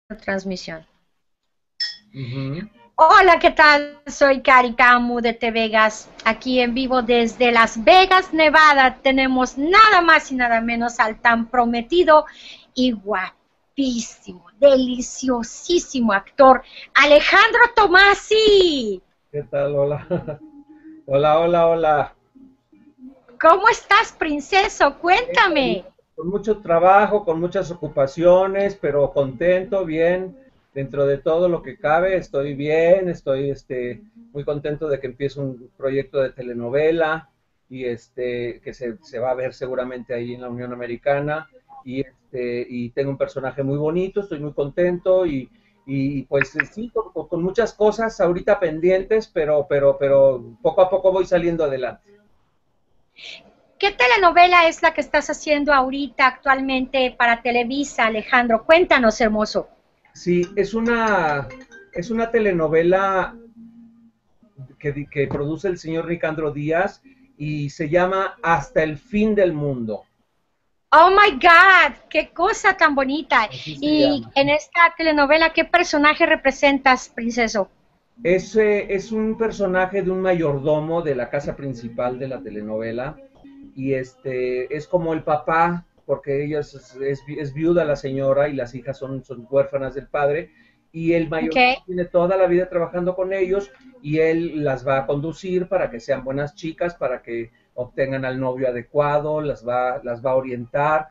Transmisión. Ujú. Hola, ¿qué tal? Soy Cari Camu de T Vegas, aquí en vivo desde Las Vegas, Nevada. Tenemos nada más y nada menos al tan prometido y guapísimo, deliciosísimo actor Alejandro Tomasi. ¿Qué tal? Hola. Hola, hola, hola. ¿Cómo estás, princeso? Bien, Cuéntame. con mucho trabajo, con muchas ocupaciones, pero contento, bien. Dentro de todo lo que cabe, estoy bien, estoy muy contento de que empiece un proyecto de telenovela y que se va a ver seguramente ahí en la Unión Americana. Y tengo un personaje muy bonito, estoy muy contento y pues sí, con muchas cosas ahorita pendientes, pero poco a poco voy saliendo adelante. ¿Qué telenovela es la que estás haciendo ahorita actualmente para Televisa, Alejandro? Cuéntanos, hermoso. Sí, es una telenovela que produce el señor Ricandro Díaz y se llama Hasta el fin del mundo. Oh my God, qué cosa tan bonita. Así se Y llama. en esta telenovela, ¿qué personaje representas, princeso? Es un personaje de un mayordomo de la casa principal de la telenovela y es como el papá, porque ella es viuda la señora y las hijas son huérfanas del padre, y el Ok, mayordomo tiene toda la vida trabajando con ellos y él las va a conducir para que sean buenas chicas, para que obtengan al novio adecuado, las va a orientar,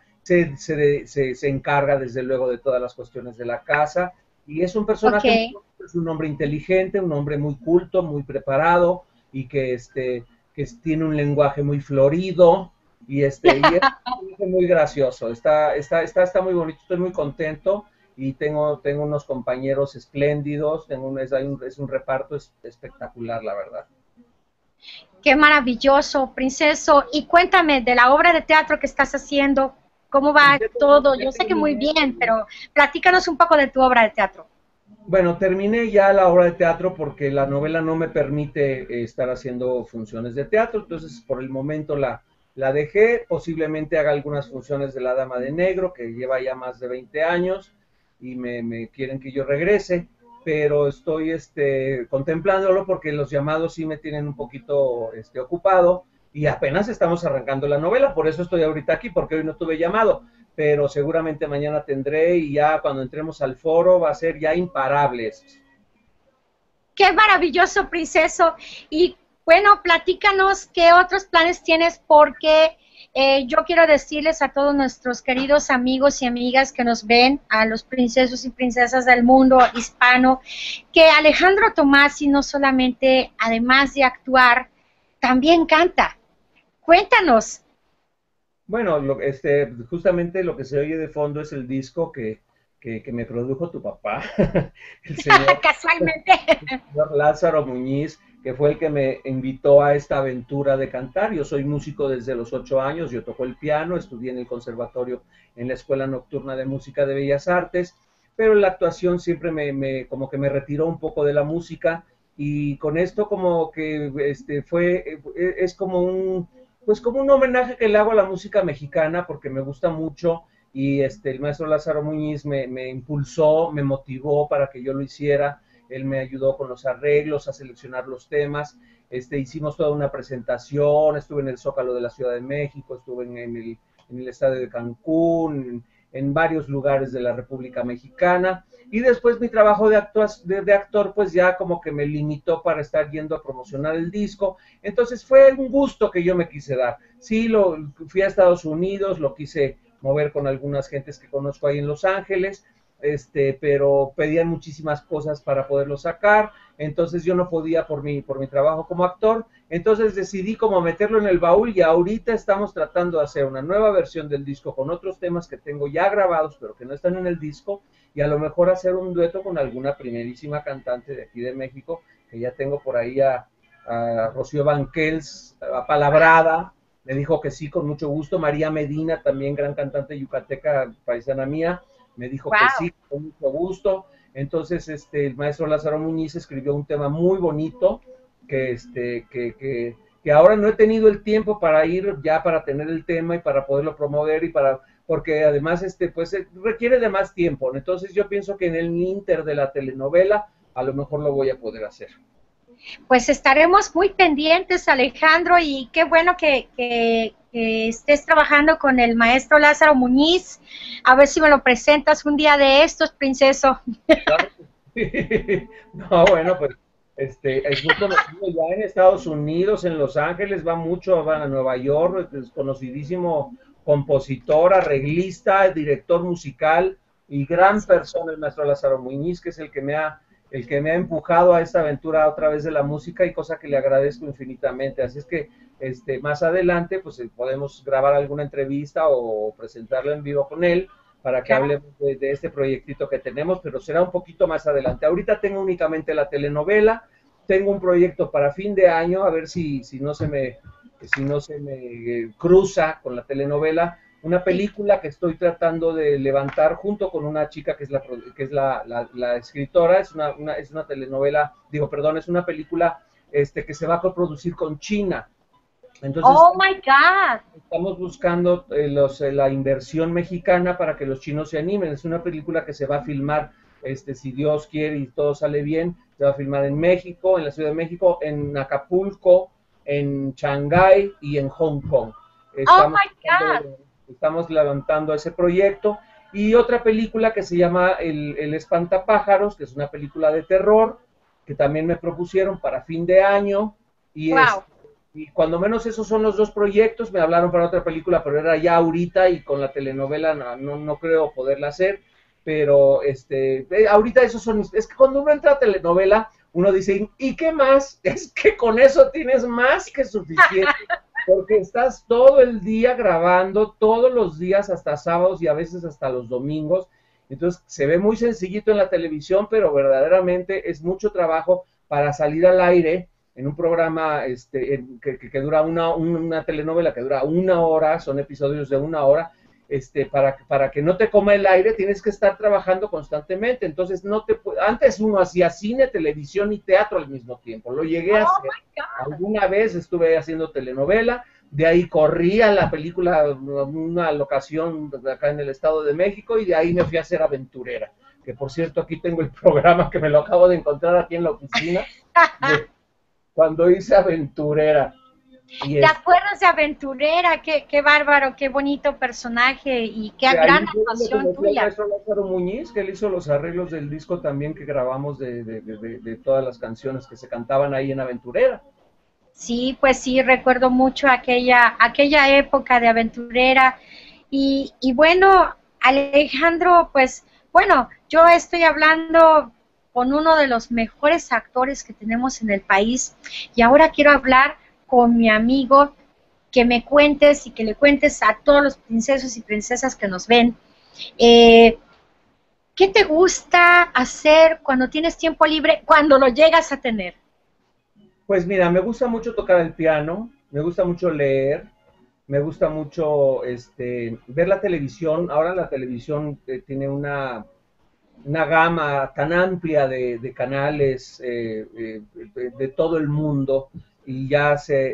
se encarga desde luego de todas las cuestiones de la casa y es un ok. personaje, es un hombre inteligente, un hombre muy culto, muy preparado y que tiene un lenguaje muy florido y es muy gracioso, está muy bonito, estoy muy contento y tengo unos compañeros espléndidos, es un reparto espectacular, la verdad. Qué maravilloso, princeso. Y cuéntame de la obra de teatro que estás haciendo, ¿cómo va todo? Ya Yo sé que muy terminé. bien, pero platícanos un poco de tu obra de teatro. Bueno, terminé ya la obra de teatro porque la novela no me permite estar haciendo funciones de teatro, entonces por el momento la dejé, posiblemente haga algunas funciones de La Dama de Negro, que lleva ya más de 20 años y me quieren que yo regrese, pero estoy contemplándolo porque los llamados sí me tienen un poquito ocupado y apenas estamos arrancando la novela, por eso estoy ahorita aquí, porque hoy no tuve llamado, pero seguramente mañana tendré y ya cuando entremos al foro va a ser ya imparable esto. Qué maravilloso, princeso. Y bueno, platícanos qué otros planes tienes, porque yo quiero decirles a todos nuestros queridos amigos y amigas que nos ven, a los princesos y princesas del mundo hispano, que Alejandro Tomasi no solamente, además de actuar, también canta. Cuéntanos. Bueno, justamente lo que se oye de fondo es el disco que me produjo tu papá, el señor Casualmente. Lázaro Muñiz, que fue el que me invitó a esta aventura de cantar. Yo soy músico desde los 8 años, yo toco el piano, estudié en el conservatorio en la Escuela Nocturna de Música de Bellas Artes, pero la actuación siempre como que me retiró un poco de la música y con esto como que es como pues como un homenaje que le hago a la música mexicana porque me gusta mucho y el maestro Lázaro Muñiz me impulsó, me motivó para que yo lo hiciera. Él me ayudó con los arreglos, a seleccionar los temas, hicimos toda una presentación, estuve en el Zócalo de la Ciudad de México, estuve en el estadio de Cancún, en varios lugares de la República Mexicana, y después mi trabajo de actor pues ya como que me limitó para estar yendo a promocionar el disco, entonces fue un gusto que yo me quise dar, sí, fui a Estados Unidos, lo quise mover con algunas gentes que conozco ahí en Los Ángeles, pero pedían muchísimas cosas para poderlo sacar, entonces yo no podía por mi trabajo como actor, entonces decidí como meterlo en el baúl y ahorita estamos tratando de hacer una nueva versión del disco con otros temas que tengo ya grabados pero que no están en el disco y a lo mejor hacer un dueto con alguna primerísima cantante de aquí de México, que ya tengo por ahí a Rocío Banquels, apalabrada, me dijo que sí, con mucho gusto. María Medina, también gran cantante yucateca, paisana mía, me dijo que Wow. sí, con mucho gusto. Entonces, el maestro Lázaro Muñiz escribió un tema muy bonito que ahora no he tenido el tiempo para ir ya para tener el tema y para poderlo promover y para porque además pues requiere de más tiempo. Entonces yo pienso que en el inter de la telenovela a lo mejor lo voy a poder hacer. Pues estaremos muy pendientes, Alejandro, y qué bueno que estés trabajando con el maestro Lázaro Muñiz. A ver si me lo presentas un día de estos, princeso. Claro. No, bueno, pues es muy conocido ya en Estados Unidos, en Los Ángeles, va mucho, va a Nueva York, es conocidísimo compositor, arreglista, director musical y gran persona el maestro Lázaro Muñiz, que es el que me ha empujado a esta aventura otra vez de la música y cosa que le agradezco infinitamente. Así es que más adelante pues podemos grabar alguna entrevista o presentarla en vivo con él para que hablemos de este proyectito que tenemos, pero será un poquito más adelante. Ahorita tengo únicamente la telenovela, tengo un proyecto para fin de año, a ver si no se me cruza con la telenovela, una película que estoy tratando de levantar junto con una chica que es la escritora, es una telenovela, digo, perdón, es una película que se va a coproducir con China. Entonces, Oh my God. estamos buscando la inversión mexicana para que los chinos se animen. Es una película que se va a filmar, si Dios quiere y todo sale bien, se va a filmar en México, en la Ciudad de México, en Acapulco, en Shanghái y en Hong Kong. Oh my God. Estamos levantando ese proyecto. Y otra película que se llama El Espantapájaros, que es una película de terror, que también me propusieron para fin de año. Y Wow. y cuando menos esos son los dos proyectos. Me hablaron para otra película, pero era ya ahorita y con la telenovela no creo poderla hacer. Pero ahorita esos son. Es que cuando uno entra a telenovela, uno dice, ¿y qué más? Es que con eso tienes más que suficiente. Porque estás todo el día grabando, todos los días, hasta sábados y a veces hasta los domingos. Entonces se ve muy sencillito en la televisión, pero verdaderamente es mucho trabajo para salir al aire en un programa que dura una telenovela que dura 1 hora, son episodios de 1 hora. Para que no te coma el aire, tienes que estar trabajando constantemente. Entonces, antes uno hacía cine, televisión y teatro al mismo tiempo. Lo llegué a hacer. Alguna vez estuve haciendo telenovela, de ahí corrí a la película, una locación acá en el Estado de México, y de ahí me fui a hacer aventurera. Que por cierto, aquí tengo el programa que me lo acabo de encontrar aquí en la oficina, de cuando hice aventurera. ¿Te acuerdas de Aventurera? Qué bárbaro, qué bonito personaje y qué gran actuación tuya. El maestro Lázaro Muñiz, que él hizo los arreglos del disco también que grabamos de todas las canciones que se cantaban ahí en Aventurera. Sí, pues sí, recuerdo mucho aquella época de Aventurera. Y bueno, Alejandro, pues bueno, yo estoy hablando con uno de los mejores actores que tenemos en el país y ahora quiero hablar con mi amigo, que me cuentes y que le cuentes a todos los princesos y princesas que nos ven, ¿qué te gusta hacer cuando tienes tiempo libre, cuando lo llegas a tener? Pues mira, me gusta mucho tocar el piano, me gusta mucho leer, me gusta mucho ver la televisión. Ahora la televisión tiene una gama tan amplia de canales de todo el mundo, y ya se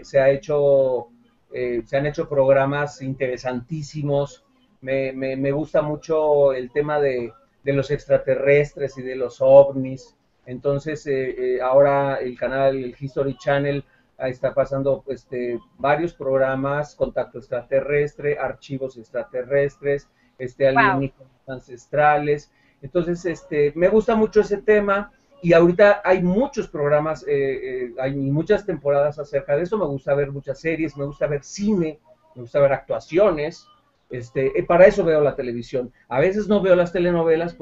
han hecho programas interesantísimos. Me gusta mucho el tema de los extraterrestres y de los ovnis. Entonces ahora el History Channel está pasando varios programas: Contacto Extraterrestre, Archivos Extraterrestres, Alienígenas Ancestrales. Entonces me gusta mucho ese tema. Y ahorita hay muchos programas, hay muchas temporadas acerca de eso. Me gusta ver muchas series, me gusta ver cine, me gusta ver actuaciones. Para eso veo la televisión. A veces no veo las telenovelas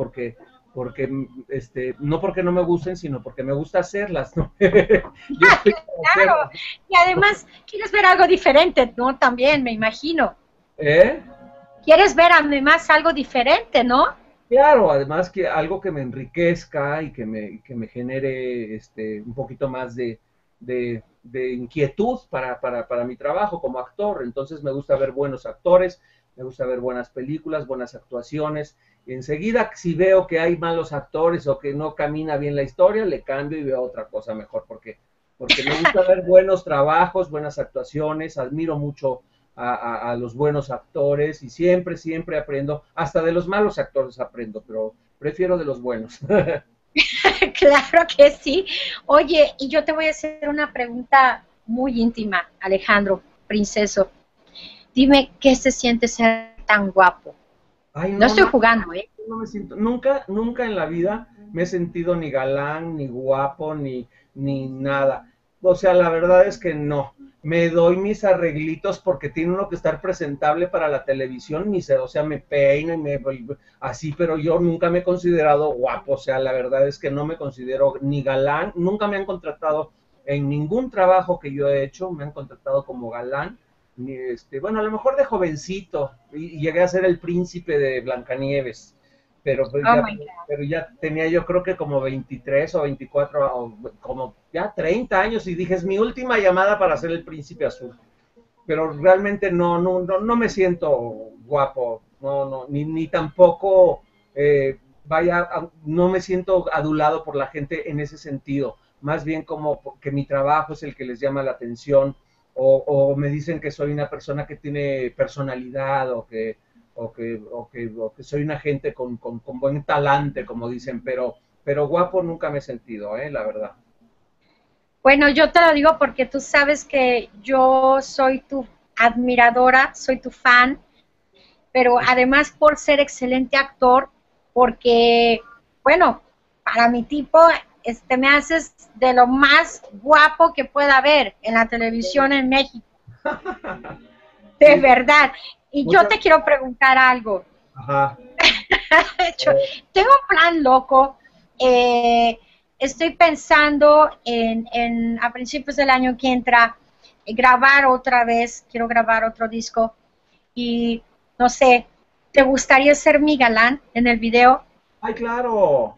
no porque no me gusten, sino porque me gusta hacerlas, ¿no? Claro, y además quieres ver algo diferente, ¿no? También, me imagino. Quieres ver además algo diferente, ¿no? Claro, además que algo que me enriquezca y que me genere un poquito más de inquietud para mi trabajo como actor. Entonces me gusta ver buenos actores, me gusta ver buenas películas, buenas actuaciones. Y enseguida, si veo que hay malos actores o que no camina bien la historia, le cambio y veo otra cosa mejor, porque me gusta ver buenos trabajos, buenas actuaciones. Admiro mucho a los buenos actores y siempre, siempre aprendo, hasta de los malos actores aprendo, pero prefiero de los buenos. Claro que sí. Oye, y yo te voy a hacer una pregunta muy íntima, Alejandro, princeso. Dime, ¿qué se siente ser tan guapo? Ay, No no, estoy no, jugando, ¿eh? no me siento, nunca, nunca en la vida me he sentido ni galán, ni guapo, ni nada. O sea, la verdad es que no. Me doy mis arreglitos porque tiene uno que estar presentable para la televisión, ni sé, o sea, me peino y así, pero yo nunca me he considerado guapo. O sea, la verdad es que no me considero ni galán, nunca me han contratado en ningún trabajo que yo he hecho, me han contratado como galán bueno, a lo mejor de jovencito, y llegué a ser el príncipe de Blancanieves, pero Oh my God. pero ya tenía yo creo que como 23 o 24, o como ya 30 años, y dije, es mi última llamada para ser el príncipe azul. Pero realmente no me siento guapo, no, ni tampoco, no me siento adulado por la gente en ese sentido, más bien como que mi trabajo es el que les llama la atención, o me dicen que soy una persona que tiene personalidad, o que soy una gente con buen talante, como dicen, pero guapo nunca me he sentido, la verdad. Bueno, yo te lo digo porque tú sabes que yo soy tu admiradora, soy tu fan, pero además por ser excelente actor, porque, bueno, para mi tipo, me haces de lo más guapo que pueda haber en la televisión en México, de Sí, verdad. Y yo muchas, te quiero preguntar algo. ajá. De hecho, tengo un plan loco. Estoy pensando a principios del año que entra grabar otra vez, quiero grabar otro disco y no sé, ¿te gustaría ser mi galán en el video? Ay, claro,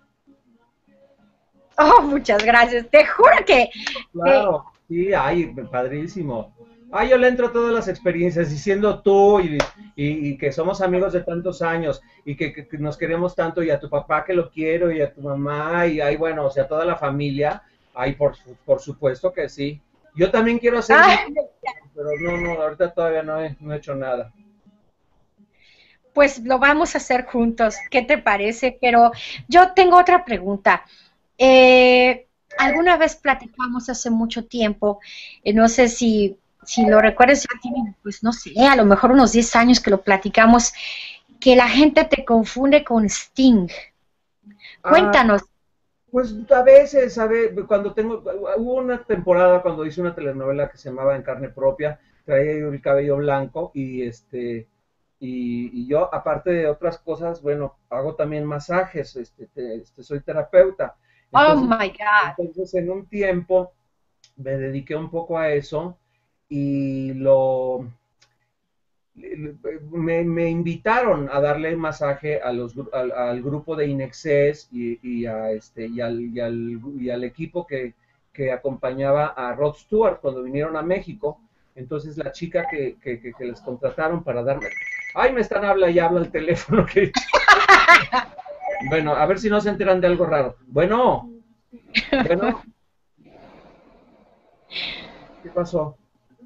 Oh, muchas gracias. Te juro que claro, sí, ay, padrísimo. Ay, yo le entro a todas las experiencias diciendo tú y que somos amigos de tantos años y que nos queremos tanto y a tu papá que lo quiero y a tu mamá y ay, bueno, o sea, toda la familia, ay, por supuesto que sí. Yo también quiero hacer ah, música, pero no, ahorita todavía no he hecho nada. pues lo vamos a hacer juntos. ¿Qué te parece? Pero yo tengo otra pregunta. Eh, alguna vez platicamos hace mucho tiempo, no sé si lo recuerdas, ya tiene, pues no sé, a lo mejor unos 10 años que lo platicamos, que la gente te confunde con Sting. Ah, Cuéntanos. pues a veces, hubo una temporada cuando hice una telenovela que se llamaba En carne propia, traía yo el cabello blanco y yo, aparte de otras cosas, bueno, hago también masajes, soy terapeuta. Oh Entonces, my God. entonces, en un tiempo me dediqué un poco a eso y me invitaron a darle masaje al grupo de Inexcess y al equipo que acompañaba a Rod Stewart cuando vinieron a México. Entonces la chica que les contrataron para darme... Ay, me están habla y habla el teléfono. Bueno, a ver si no se enteran de algo raro. Bueno, ¿qué pasó?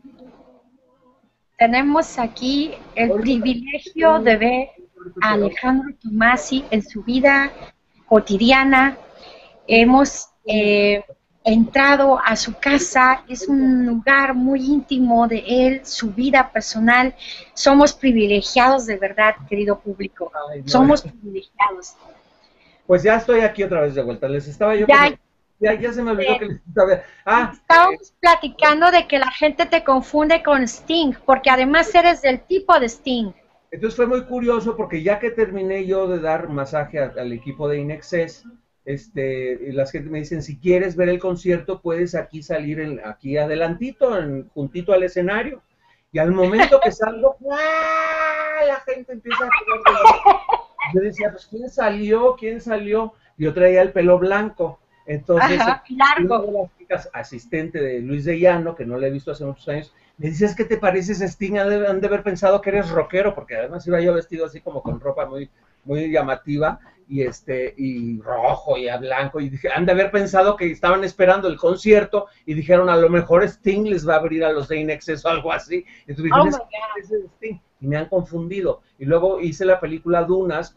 Tenemos aquí el Ahorita privilegio de ver a Alejandro Tomasi en su vida cotidiana. Hemos entrado a su casa, es un lugar muy íntimo de él, su vida personal. Somos privilegiados de verdad, querido público. Ay, no. Somos privilegiados. Pues ya estoy aquí otra vez de vuelta. Les estaba yo Ya ya se me olvidó que les estaba. estábamos platicando de que la gente te confunde con Sting, porque además eres del tipo de Sting. Entonces fue muy curioso porque ya que terminé yo de dar masaje al equipo de Inexcess, y las gente me dicen, si quieres ver el concierto, puedes aquí salir aquí adelantito, juntito al escenario. Y al momento que salgo, ¡ah! La gente empieza a correr. Yo decía, pues, ¿quién salió? ¿Quién salió? Yo traía el pelo blanco. Entonces, Ajá, una largo. de las chicas, asistente de Luis de Llano, que no le he visto hace muchos años, me dice, es que te pareces a Sting, han de haber pensado que eres rockero, porque además iba yo vestido así como con ropa muy, muy llamativa. y rojo y a blanco, y dije, han de haber pensado que estaban esperando el concierto y dijeron, a lo mejor Sting les va a abrir a los de INXS o algo así. Entonces dije, ese es Sting, y me han confundido. Y luego hice la película Dunas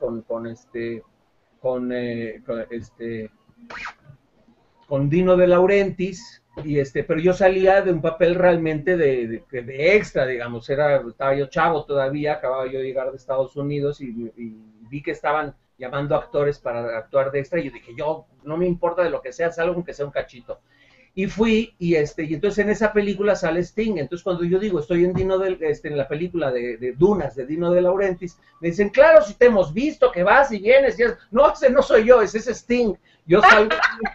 con Dino De Laurentiis, pero yo salía de un papel realmente de extra, digamos, estaba yo chavo todavía, acababa yo de llegar de Estados Unidos y vi que estaban llamando actores para actuar de extra, y yo dije, yo no me importa de lo que sea, salgo aunque sea un cachito. Y fui, y entonces en esa película sale Sting. Entonces cuando yo digo, estoy en la película de Dunas, de Dino De Laurentiis, me dicen, claro, si te hemos visto, que vas y vienes, no, ese no soy yo, ese es Sting. Yo salgo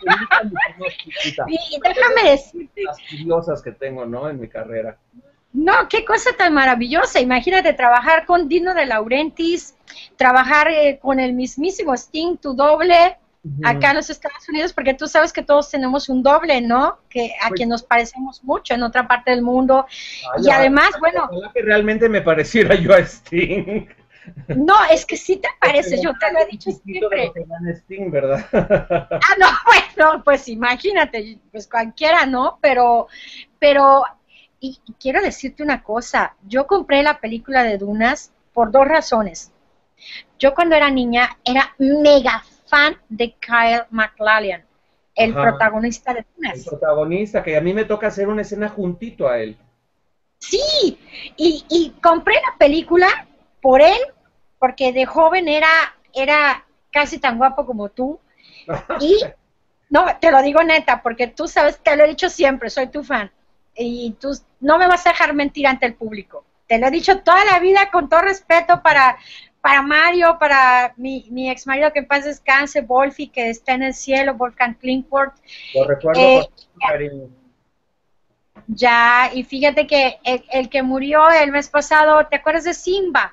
y déjame decirte, las curiosas que tengo, ¿no?, en mi carrera. No, qué cosa tan maravillosa. Imagínate trabajar con Dino De Laurentiis, trabajar con el mismísimo Sting, tu doble, acá en los Estados Unidos, porque tú sabes que todos tenemos un doble, ¿no? A quien nos parecemos mucho en otra parte del mundo. Y además, bueno... que realmente me pareciera yo a Sting. No, es que sí te parece, yo te lo he dicho siempre. Sting, ¿verdad? No, bueno, pues imagínate, pues cualquiera, ¿no? Pero y quiero decirte una cosa, yo compré la película de Dunas por 2 razones. Yo cuando era niña era mega fan de Kyle MacLachlan, el protagonista de Dunas. El protagonista, que a mí me toca hacer una escena juntito a él. Sí, y compré la película por él, porque de joven era casi tan guapo como tú. Y, no, te lo digo neta, porque tú sabes, te lo he dicho siempre, soy tu fan. Y tú no me vas a dejar mentir ante el público. Te lo he dicho toda la vida con todo respeto para Mario, para mi ex marido que en paz descanse, Wolfie, que está en el cielo, Wolfgang Klingford. Lo recuerdo con cariño. Ya, y fíjate que el que murió el mes pasado, ¿te acuerdas de Simba?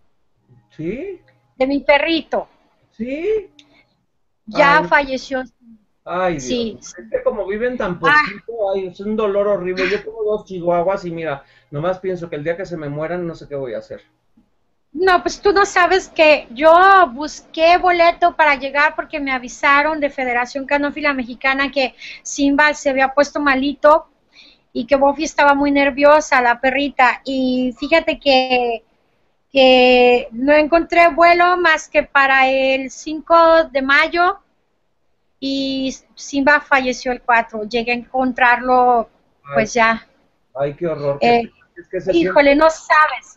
Sí. De mi perrito. Sí. Ya falleció. Ay, Dios. Sí. Es que como viven tan poquito, es un dolor horrible. Yo tengo 2 chihuahuas y mira, nomás pienso que el día que se me mueran no sé qué voy a hacer. No, pues tú no sabes que yo busqué boleto para llegar porque me avisaron de Federación Canófila Mexicana que Simba se había puesto malito y que Buffy estaba muy nerviosa, la perrita, y fíjate que no encontré vuelo más que para el 5 de mayo y Simba falleció el 4. Llegué a encontrarlo, pues ya. Ay, qué horror. Es que híjole, no sabes.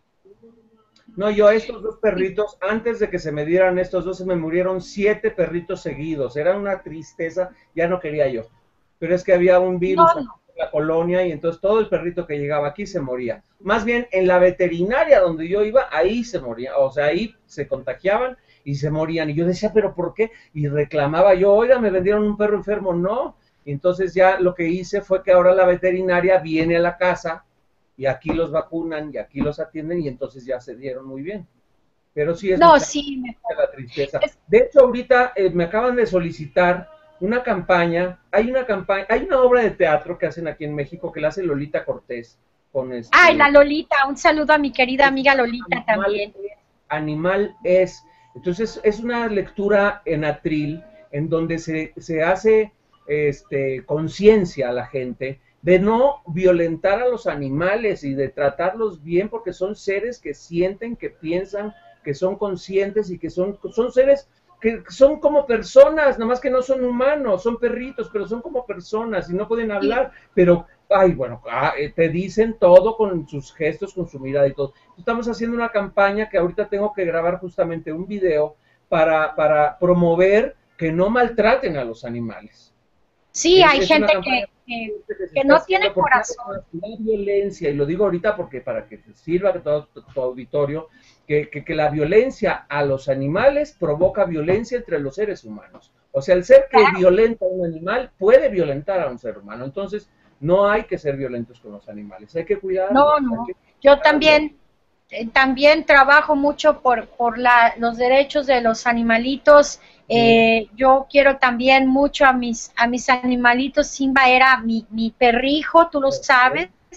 No, yo estos 2 perritos, antes de que se me dieran estos 2, se me murieron 7 perritos seguidos. Era una tristeza, ya no quería yo. Pero es que había un virus en la colonia y entonces todo el perrito que llegaba aquí se moría. Más bien en la veterinaria donde yo iba, ahí se moría, o sea, ahí se contagiaban y se morían. Y yo decía, ¿pero por qué? Y reclamaba yo, oiga, me vendieron un perro enfermo. No. Y entonces ya lo que hice fue que ahora la veterinaria viene a la casa y aquí los vacunan y aquí los atienden y entonces ya se dieron muy bien. Pero sí es la tristeza. De hecho, ahorita me acaban de solicitar una campaña, hay una obra de teatro que hacen aquí en México que la hace Lolita Cortés. Ay, la Lolita, un saludo a mi querida amiga Lolita también. Animal es. Entonces es una lectura en atril en donde se hace conciencia a la gente de no violentar a los animales y de tratarlos bien porque son seres que sienten, que piensan, que son conscientes y que son seres que son como personas, nada más que no son humanos, son perritos, pero son como personas y no pueden hablar, pero, ay, bueno, te dicen todo con sus gestos, con su mirada y todo. Estamos haciendo una campaña que ahorita tengo que grabar justamente un video para promover que no maltraten a los animes. Sí, hay gente que no tiene corazón. La violencia, y lo digo ahorita porque para que sirva a todo tu auditorio, que la violencia a los animales provoca violencia entre los seres humanos. O sea, el ser que violenta a un animal puede violentar a un ser humano. Entonces, no hay que ser violentos con los animales, hay que cuidarlos. No. Yo también trabajo mucho por los derechos de los animalitos. Yo quiero también mucho a mis animalitos. Simba era mi perrijo, tú lo sabes.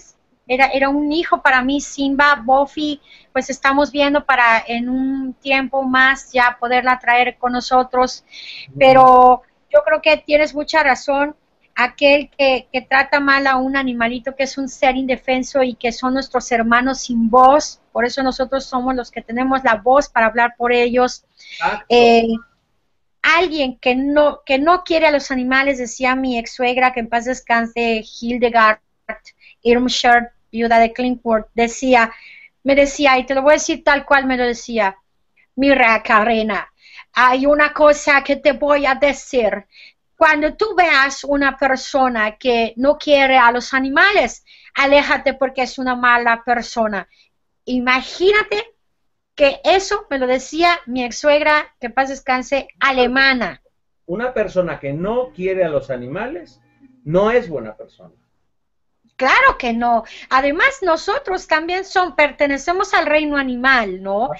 era un hijo para mí, Simba. Buffy, pues estamos viendo para en un tiempo más ya poderla traer con nosotros, pero yo creo que tienes mucha razón. Aquel que trata mal a un animalito que es un ser indefenso y que son nuestros hermanos sin voz, por eso nosotros somos los que tenemos la voz para hablar por ellos. Exacto. Alguien que no quiere a los animales, decía mi ex suegra, que en paz descanse, Hildegard Irmscher, viuda de Clintworth, me decía, y te lo voy a decir tal cual me lo decía: mira, Karina, hay una cosa que te voy a decir. Cuando tú veas una persona que no quiere a los animales, aléjate porque es una mala persona. Imagínate que eso me lo decía mi ex suegra, que en paz descanse, alemana. Una persona que no quiere a los animales no es buena persona. Claro que no. Además, nosotros también pertenecemos al reino animal, ¿no?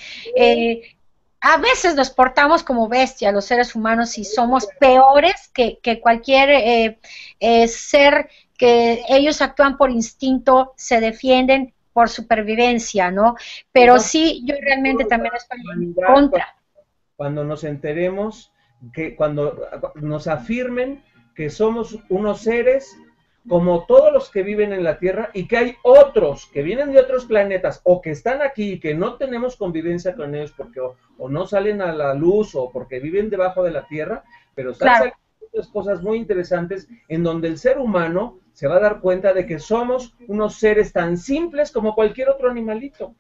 A veces nos portamos como bestias los seres humanos y somos peores que cualquier ser que ellos actúan por instinto, se defienden por supervivencia, ¿no? Pero sí, yo realmente también estoy en contra. Cuando nos enteremos, que cuando nos afirmen que somos unos seres como todos los que viven en la Tierra y que hay otros que vienen de otros planetas o que están aquí y que no tenemos convivencia con ellos porque o no salen a la luz o porque viven debajo de la Tierra, pero están Claro. saliendo muchas cosas muy interesantes en donde el ser humano se va a dar cuenta de que somos unos seres tan simples como cualquier otro animalito.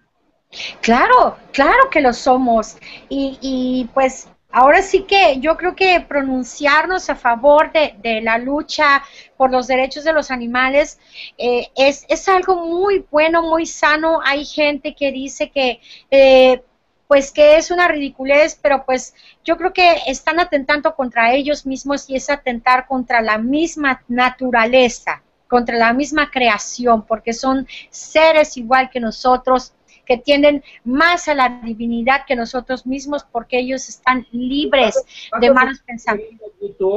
Claro, claro que lo somos. Y pues ahora sí que yo creo que pronunciarnos a favor de la lucha por los derechos de los animales es algo muy bueno, muy sano. Hay gente que dice que pues que es una ridiculez, pero pues yo creo que están atentando contra ellos mismos y es atentar contra la misma naturaleza, contra la misma creación, porque son seres igual que nosotros, que tienden más a la divinidad que nosotros mismos, porque ellos están libres de malos pensamientos.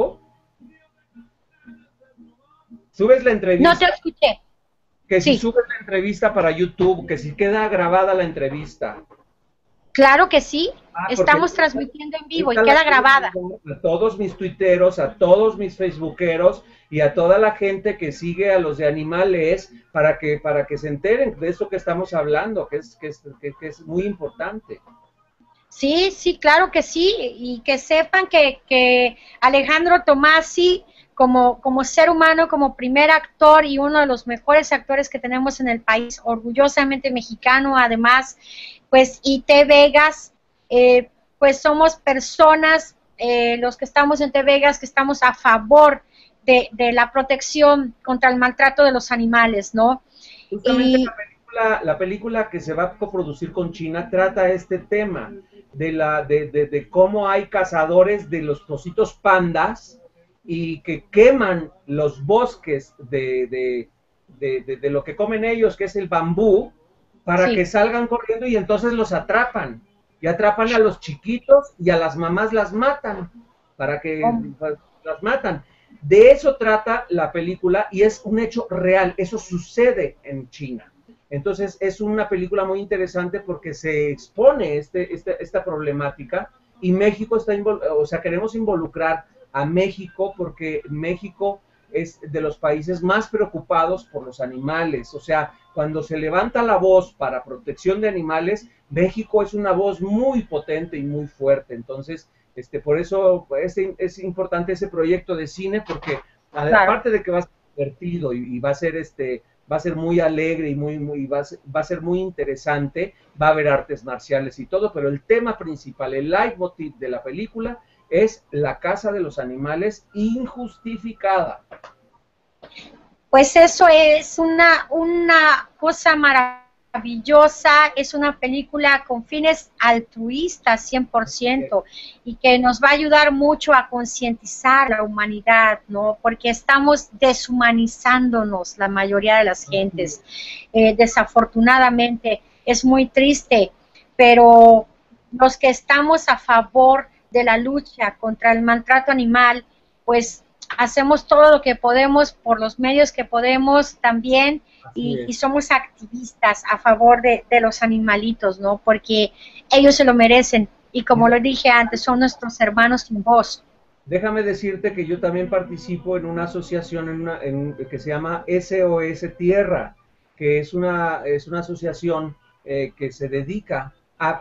Subes la No te entrevista, escuché. que si Sí, subes la entrevista para YouTube, que si queda grabada la entrevista. claro que sí. Porque Estamos transmitiendo en vivo y ahorita la queda quiero grabada. mandar a todos mis tuiteros, a todos mis facebookeros y a toda la gente que sigue a los de animales para que se enteren de esto que estamos hablando, que es muy importante. Sí, sí, claro que sí, y que sepan que Alejandro Tomasi, como ser humano, como primer actor y uno de los mejores actores que tenemos en el país, orgullosamente mexicano, además, pues, y T. Vegas, pues somos personas, los que estamos en T. Vegas, que estamos a favor de la protección contra el maltrato de los animales, ¿no? Justamente Y la película que se va a coproducir con China trata este tema de cómo hay cazadores de los ositos pandas y que queman los bosques de lo que comen ellos, que es el bambú, para que sí, salgan corriendo y entonces los atrapan. Y atrapan a los chiquitos y a las mamás las matan, para que pues, las matan. De eso trata la película y es un hecho real, eso sucede en China. Entonces es una película muy interesante porque se expone esta problemática y México está, o sea, queremos involucrar a México porque México es de los países más preocupados por los animales. O sea, cuando se levanta la voz para protección de animales, México es una voz muy potente y muy fuerte. Entonces, por eso es importante ese proyecto de cine porque claro. aparte de que va a ser divertido y va a ser va a ser muy alegre y va a ser muy interesante, va a haber artes marciales y todo, pero el tema principal, el leitmotiv de la película es la caza de los animales injustificada. Pues eso es una cosa maravillosa, es una película con fines altruistas 100% y que nos va a ayudar mucho a concientizar a la humanidad, ¿no? Porque estamos deshumanizándonos la mayoría de las gentes. Desafortunadamente es muy triste, pero los que estamos a favor de la lucha contra el maltrato animal, pues hacemos todo lo que podemos por los medios que podemos también y es. somos activistas a favor de los animalitos, ¿no? Porque ellos se lo merecen y como lo dije antes, son nuestros hermanos sin voz. Déjame decirte que yo también participo en una asociación que se llama SOS Tierra, que es una asociación que se dedica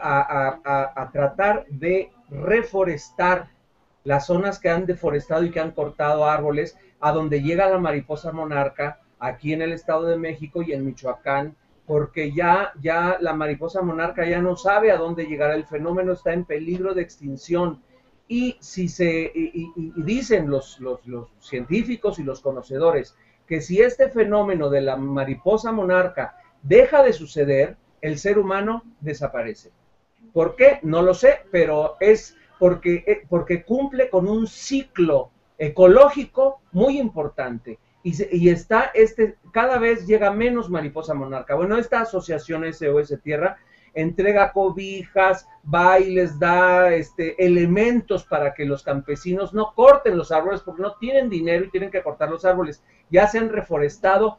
a tratar de reforestar las zonas que han deforestado y que han cortado árboles, a donde llega la mariposa monarca, aquí en el Estado de México y en Michoacán, porque ya la mariposa monarca ya no sabe a dónde llegar, el fenómeno está en peligro de extinción. Y, si se, y dicen los científicos y los conocedores que si este fenómeno de la mariposa monarca deja de suceder, el ser humano desaparece. ¿Por qué? No lo sé, pero es porque cumple con un ciclo ecológico muy importante. Y está cada vez llega menos mariposa monarca. Bueno, esta asociación SOS Tierra entrega cobijas, va y les da elementos para que los campesinos no corten los árboles porque no tienen dinero y tienen que cortar los árboles. Ya se han reforestado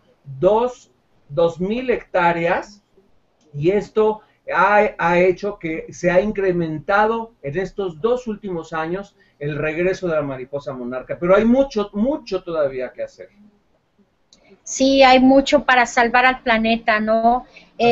2.000 hectáreas y esto ha hecho que se ha incrementado en estos 2 últimos años el regreso de la mariposa monarca, pero hay mucho, mucho todavía que hacer. Sí, hay mucho para salvar al planeta, ¿no?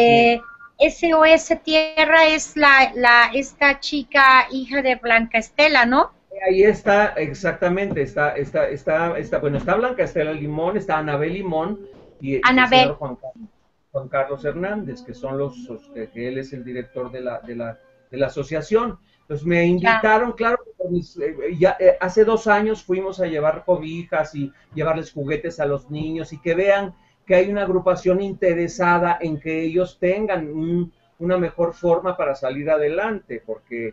SOS Tierra es esta chica hija de Blanca Estela, ¿no? Ahí está, exactamente, bueno, está Blanca Estela Limón, está Anabel Limón y el señor Anabel. Juan Carlos Hernández, que son que él es el director de la asociación. Entonces me invitaron, claro, hace 2 años fuimos a llevar cobijas y llevarles juguetes a los niños y que vean que hay una agrupación interesada en que ellos tengan una mejor forma para salir adelante, porque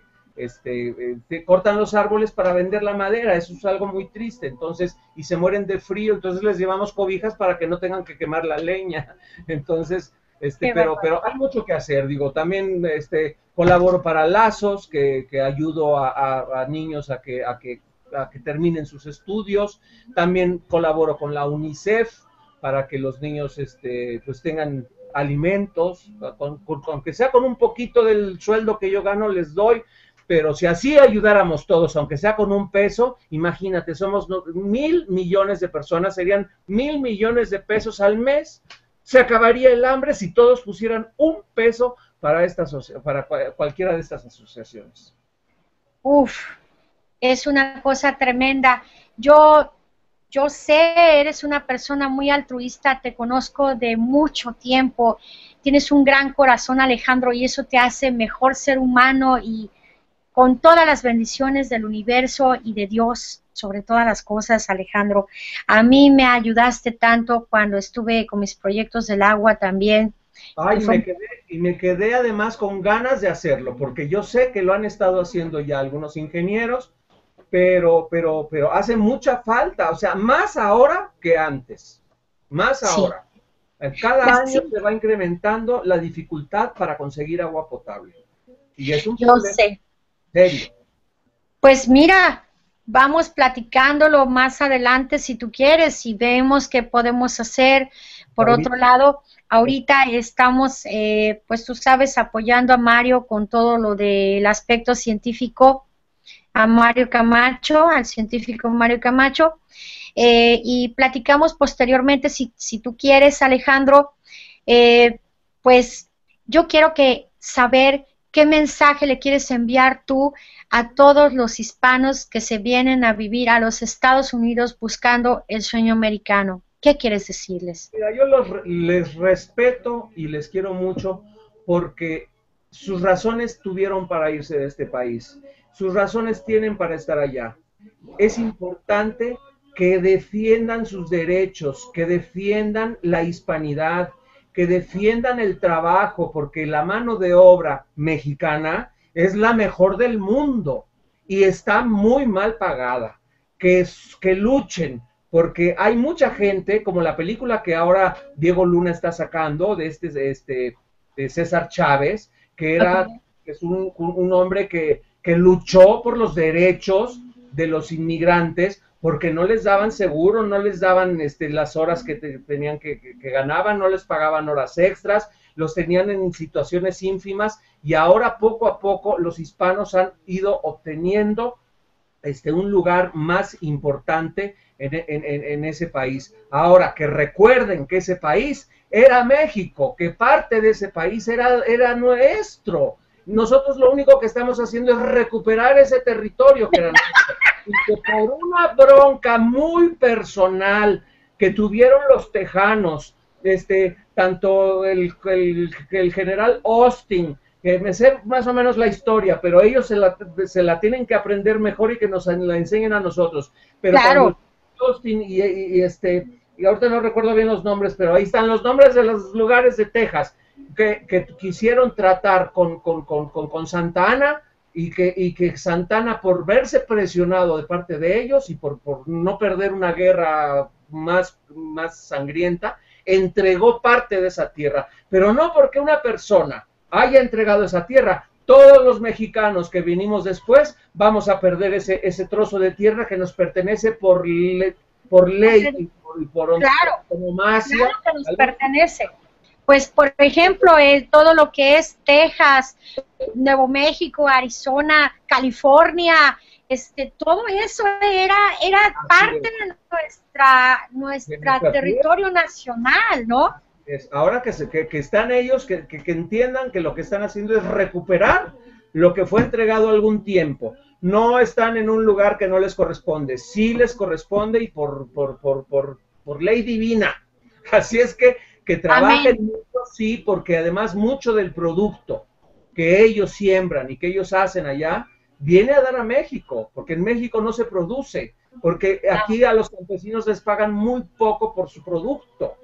cortan los árboles para vender la madera, eso es algo muy triste, entonces, y se mueren de frío, entonces les llevamos cobijas para que no tengan que quemar la leña, entonces, pero hay mucho que hacer, digo, también colaboro para Lazos, que ayudo a niños a que terminen sus estudios, también colaboro con la UNICEF para que los niños pues tengan alimentos, aunque sea con un poquito del sueldo que yo gano, les doy, pero si así ayudáramos todos, aunque sea con un peso, imagínate, somos 1.000 millones de personas, serían 1.000 millones de pesos al mes, se acabaría el hambre si todos pusieran un peso para cualquiera de estas asociaciones. Uf, es una cosa tremenda. Yo sé, eres una persona muy altruista, te conozco de mucho tiempo, tienes un gran corazón, Alejandro, y eso te hace mejor ser humano y con todas las bendiciones del universo y de Dios sobre todas las cosas, Alejandro. A mí me ayudaste tanto cuando estuve con mis proyectos del agua también. Ay, me quedé además con ganas de hacerlo, porque yo sé que lo han estado haciendo ya algunos ingenieros, pero hace mucha falta, o sea, más ahora que antes, más Sí, ahora. Cada año sí, se va incrementando la dificultad para conseguir agua potable. Y es un yo problema sé. serio. Pues mira, vamos platicándolo más adelante si tú quieres y vemos qué podemos hacer. Por otro Ahorita, lado, ahorita estamos, pues tú sabes, apoyando a Mario con todo lo del aspecto científico, a Mario Camacho, al científico Mario Camacho, y platicamos posteriormente, si tú quieres, Alejandro, eh, pues yo quiero que saber qué mensaje le quieres enviar tú a todos los hispanos que se vienen a vivir a los Estados Unidos buscando el sueño americano. ¿Qué quieres decirles? mira, yo les respeto y les quiero mucho porque sus razones tuvieron para irse de este país, sus razones tienen para estar allá. Es importante que defiendan sus derechos, que defiendan la hispanidad, que defiendan el trabajo, porque la mano de obra mexicana es la mejor del mundo y está muy mal pagada. Que luchen, porque hay mucha gente, como la película que ahora Diego Luna está sacando, de César Chávez, que Okay. es un hombre que luchó por los derechos de los inmigrantes, porque no les daban seguro, no les daban las horas que tenían que ganaban, no les pagaban horas extras, los tenían en situaciones ínfimas, y ahora poco a poco los hispanos han ido obteniendo un lugar más importante en ese país. Ahora, que recuerden que ese país era México, que parte de ese país era nuestro. Nosotros lo único que estamos haciendo es recuperar ese territorio que era nuestro. Y que por una bronca muy personal que tuvieron los tejanos, tanto el general Austin, que me sé más o menos la historia, pero ellos se la tienen que aprender mejor y que nos la enseñen a nosotros. Pero Claro. Austin y ahorita no recuerdo bien los nombres, pero ahí están los nombres de los lugares de Texas que quisieron tratar con Santa Ana, y que Santana, por verse presionado de parte de ellos y por no perder una guerra más sangrienta, entregó parte de esa tierra, pero no porque una persona haya entregado esa tierra. Todos los mexicanos que vinimos después vamos a perder ese trozo de tierra que nos pertenece por ley y por claro, antonomasia. claro que nos pertenece. Pues, por ejemplo, todo lo que es Texas, Nuevo México, Arizona, California, todo eso era parte de nuestra territorio nacional, ¿no? Ahora que están ellos, que entiendan que lo que están haciendo es recuperar lo que fue entregado algún tiempo. No están en un lugar que no les corresponde, sí les corresponde, y por ley divina. Así es que trabajen mucho, sí, porque además mucho del producto que ellos siembran y que ellos hacen allá viene a dar a México, porque en México no se produce, porque aquí a los campesinos les pagan muy poco por su producto,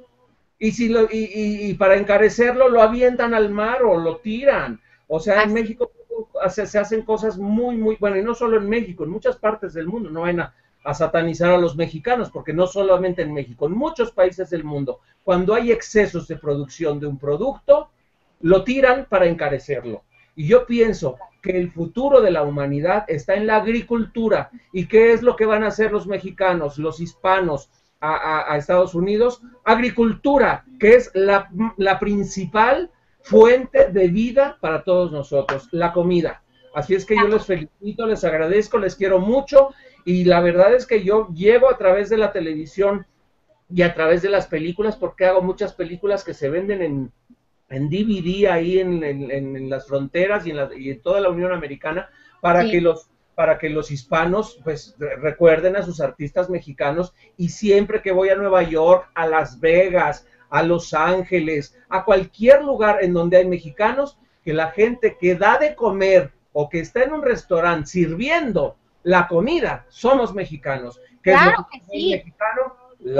y para encarecerlo lo avientan al mar o lo tiran. O sea, en México se hacen cosas muy, muy, bueno, y no solo en México, en muchas partes del mundo. No vayan a satanizar a los mexicanos, porque no solamente en México, en muchos países del mundo, cuando hay excesos de producción de un producto, lo tiran para encarecerlo. Y yo pienso que el futuro de la humanidad está en la agricultura. ¿Y qué es lo que van a hacer los mexicanos, los hispanos a Estados Unidos? Agricultura, que es la principal fuente de vida para todos nosotros, la comida. Así es que yo les felicito, les agradezco, les quiero mucho, y la verdad es que yo llego a través de la televisión y a través de las películas, porque hago muchas películas que se venden en DVD ahí en las fronteras y en toda la Unión Americana, para que los hispanos pues recuerden a sus artistas mexicanos. Y siempre que voy a Nueva York, a Las Vegas, a Los Ángeles, a cualquier lugar en donde hay mexicanos, que la gente que da de comer o que está en un restaurante sirviendo la comida, somos mexicanos. Claro que sí. Mexicano,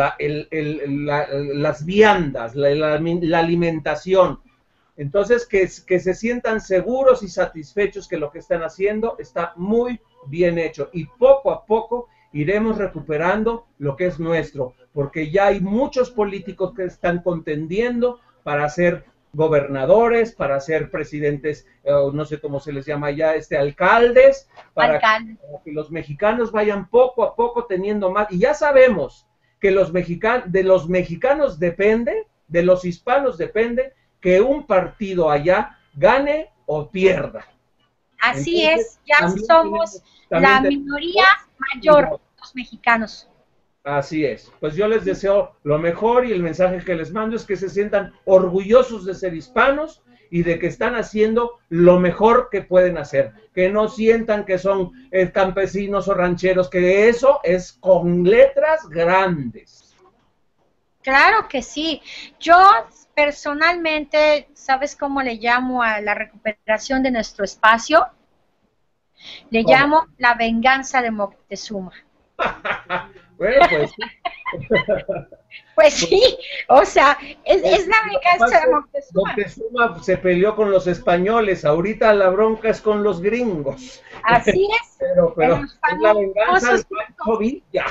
las viandas, la alimentación. Entonces, que se sientan seguros y satisfechos que lo que están haciendo está muy bien hecho, y poco a poco iremos recuperando lo que es nuestro, porque ya hay muchos políticos que están contendiendo para ser gobernadores, para ser presidentes, no sé cómo se les llama ya, alcaldes, para que los mexicanos vayan poco a poco teniendo más. Y ya sabemos que de los mexicanos depende, de los hispanos depende, que un partido allá gane o pierda. Así entonces, es, ya somos la minoría mayor, los mexicanos. Así es. Pues yo les deseo lo mejor, y el mensaje que les mando es que se sientan orgullosos de ser hispanos y de que están haciendo lo mejor que pueden hacer. Que no sientan que son campesinos o rancheros, que eso es con letras grandes. Claro que sí. Yo personalmente, ¿sabes cómo le llamo a la recuperación de nuestro espacio? Le llamo la venganza de Moctezuma. Bueno, pues sí. Pues sí, o sea, es la venganza de Moctezuma. Moctezuma se peleó con los españoles, ahorita la bronca es con los gringos. Así es. Pero es la venganza de Pancho Villa.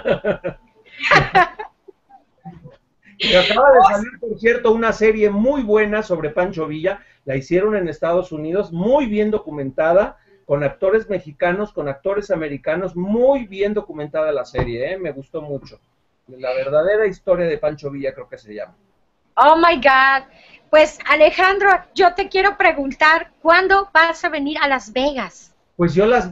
Y acaba de salir, por cierto, una serie muy buena sobre Pancho Villa. La hicieron en Estados Unidos, muy bien documentada, con actores mexicanos, con actores americanos, muy bien documentada la serie, me gustó mucho. La verdadera historia de Pancho Villa creo que se llama. Oh my God. Pues Alejandro, yo te quiero preguntar, ¿cuándo vas a venir a Las Vegas? Pues yo las,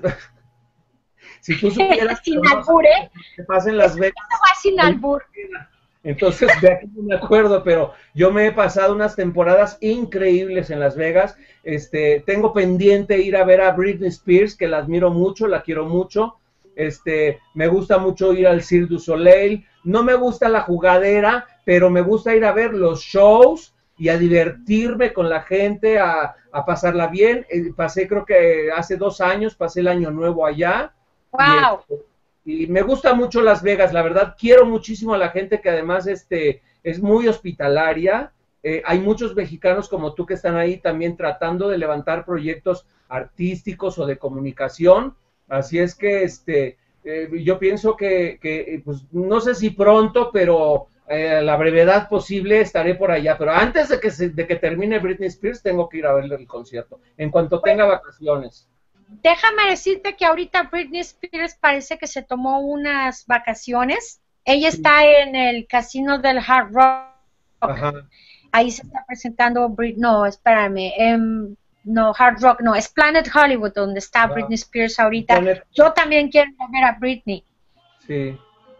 si tú supieras Sin albur, ¿eh? que pasa en Las Vegas. No va sin albur. Entonces, de aquí no me acuerdo, pero yo me he pasado unas temporadas increíbles en Las Vegas. Tengo pendiente ir a ver a Britney Spears, que la admiro mucho, la quiero mucho. Me gusta mucho ir al Cirque du Soleil. No me gusta la jugadera, pero me gusta ir a ver los shows y a divertirme con la gente, a pasarla bien. Pasé, creo que hace 2 años, pasé el año nuevo allá. Wow. Y me gusta mucho Las Vegas, la verdad, quiero muchísimo a la gente que además es muy hospitalaria. Hay muchos mexicanos como tú que están ahí también tratando de levantar proyectos artísticos o de comunicación. Así es que yo pienso que pues, no sé si pronto, pero a la brevedad posible estaré por allá. Pero antes de que termine Britney Spears, tengo que ir a verle el concierto, en cuanto tenga vacaciones. Déjame decirte que ahorita Britney Spears parece que se tomó unas vacaciones. Ella está en el casino del Hard Rock. Ajá. Ahí se está presentando no, espérame, no, Hard Rock no, es Planet Hollywood donde está Britney Spears ahorita. Yo también quiero ver a Britney. Sí.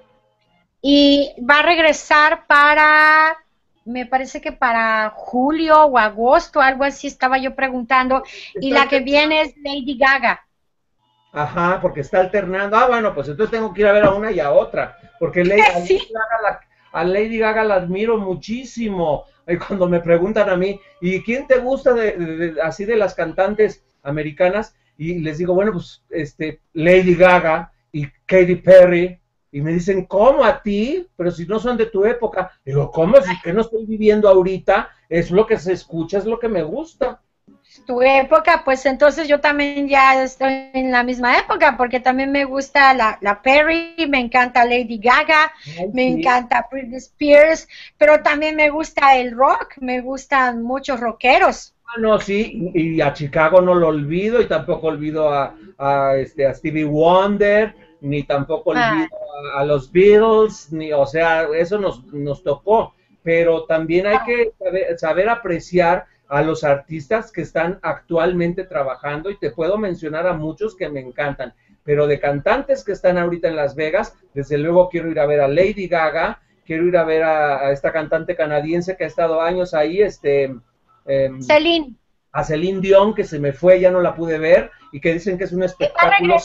Y va a regresar para, me parece que para julio o agosto, algo así estaba yo preguntando, y la que viene es Lady Gaga. Ajá, porque está alternando. Ah, bueno, pues entonces tengo que ir a ver a una y a otra, porque Sí. a Lady Gaga la admiro muchísimo. Y cuando me preguntan a mí, ¿y quién te gusta así de las cantantes americanas? Y les digo, bueno, pues Lady Gaga y Katy Perry. Y me dicen, ¿cómo a ti? Pero si no son de tu época. Digo, ¿cómo? Si que no estoy viviendo ahorita, es lo que se escucha, es lo que me gusta. Tu época, pues entonces yo también ya estoy en la misma época, porque también me gusta la Perry, me encanta Lady Gaga, me encanta Britney Spears, pero también me gusta el rock, me gustan muchos rockeros. Ah, no, sí, y a Chicago no lo olvido, y tampoco olvido a Stevie Wonder, ni tampoco olvido a los Beatles, o sea, eso nos tocó, pero también hay que saber apreciar a los artistas que están actualmente trabajando, y te puedo mencionar a muchos que me encantan, pero de cantantes que están ahorita en Las Vegas, desde luego quiero ir a ver a Lady Gaga, quiero ir a ver a esta cantante canadiense que ha estado años ahí, Celine. a Celine Dion, que se me fue, ya no la pude ver, y que dicen que es un espectáculo.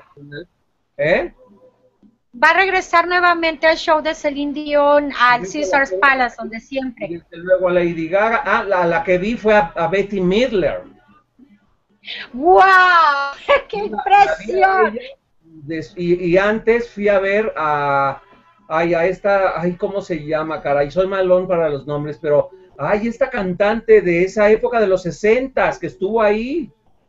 Va a regresar nuevamente al show de Celine Dion al Caesars Palace, donde siempre. Y desde luego a Lady Gaga. La que vi fue a Bette Midler. ¡Wow! ¡Qué impresión! Y antes fui a ver a esta, ¿cómo se llama, caray? Soy malón para los nombres, pero esta cantante de esa época de los 60s que estuvo ahí.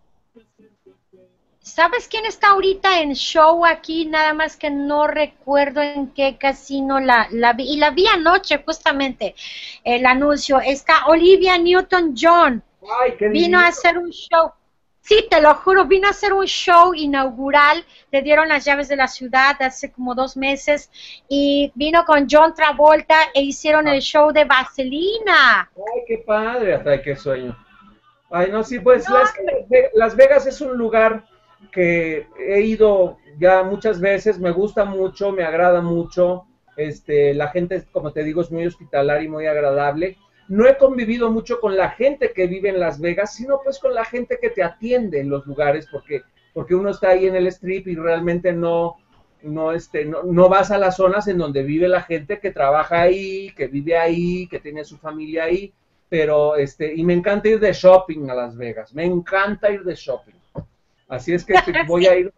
¿Sabes quién está ahorita en show aquí? Nada más que no recuerdo en qué casino la vi. Y la vi anoche, justamente, el anuncio. Está Olivia Newton-John. Vino a hacer un show. Sí, te lo juro, vino a hacer un show inaugural. Le dieron las llaves de la ciudad hace como 2 meses. Y vino con John Travolta e hicieron el show de Vaselina. ¡Ay, qué padre! ¡Ay, qué sueño! Ay, no, sí, pues no, Las Vegas es un lugar que he ido ya muchas veces, me gusta mucho, me agrada mucho, la gente, como te digo, es muy hospitalaria y muy agradable. No he convivido mucho con la gente que vive en Las Vegas, sino pues con la gente que te atiende en los lugares, porque uno está ahí en el strip y realmente no vas a las zonas en donde vive la gente que trabaja ahí, que vive ahí, que tiene su familia ahí, pero y me encanta ir de shopping a Las Vegas, me encanta ir de shopping. Así es que voy a ir.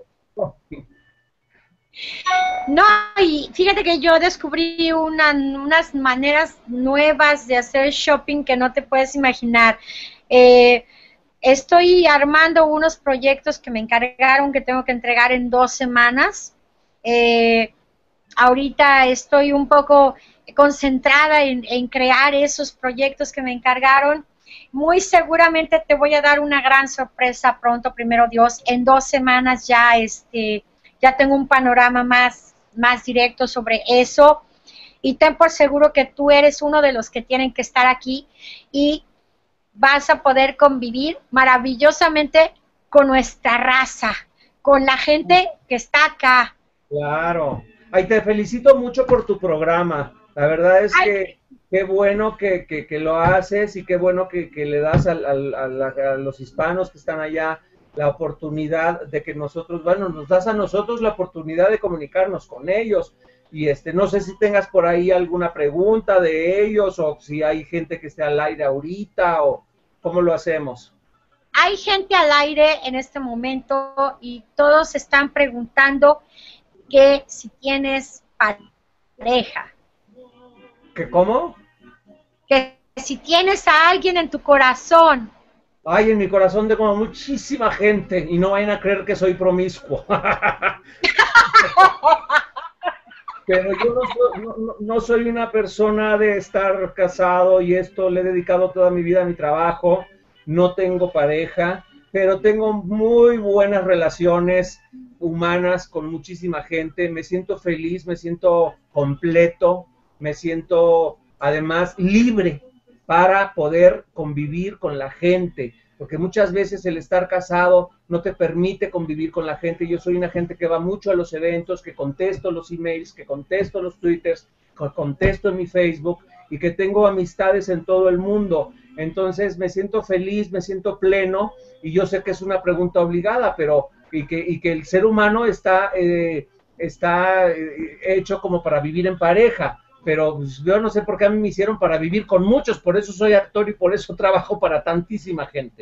No, y fíjate que yo descubrí unas maneras nuevas de hacer shopping que no te puedes imaginar. Estoy armando unos proyectos que me encargaron que tengo que entregar en 2 semanas. Ahorita estoy un poco concentrada en crear esos proyectos que me encargaron. Muy seguramente te voy a dar una gran sorpresa pronto, primero Dios. En 2 semanas ya, ya tengo un panorama más directo sobre eso. Y ten por seguro que tú eres uno de los que tienen que estar aquí y vas a poder convivir maravillosamente con nuestra raza, con la gente que está acá. Claro. Ay, te felicito mucho por tu programa. La verdad es Ay, que qué bueno que lo haces y qué bueno que le das a los hispanos que están allá la oportunidad de que nosotros, bueno, nos das a nosotros la oportunidad de comunicarnos con ellos. Y no sé si tengas por ahí alguna pregunta de ellos o si hay gente que esté al aire ahorita o cómo lo hacemos. hay gente al aire en este momento y todos están preguntando que si tienes pareja, ¿Qué cómo? que si tienes a alguien en tu corazón. Ay, en mi corazón tengo muchísima gente y no vayan a creer que soy promiscuo. Pero yo no soy una persona de estar casado y esto le he dedicado toda mi vida a mi trabajo. No tengo pareja, pero tengo muy buenas relaciones humanas con muchísima gente. Me siento feliz, me siento completo, me siento además libre para poder convivir con la gente, porque muchas veces el estar casado no te permite convivir con la gente. Yo soy una gente que va mucho a los eventos, que contesto los emails, que contesto los twitters, que contesto en mi Facebook y que tengo amistades en todo el mundo. Entonces me siento feliz, me siento pleno y yo sé que es una pregunta obligada, pero y que el ser humano está hecho como para vivir en pareja, pero pues, yo no sé por qué a mí me hicieron para vivir con muchos, por eso soy actor y por eso trabajo para tantísima gente.